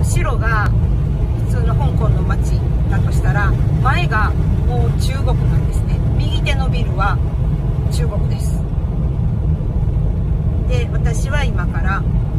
後ろが普通の香港の街だとしたら、前がもう中国なんですね。右手のビルは中国です。で、私は今から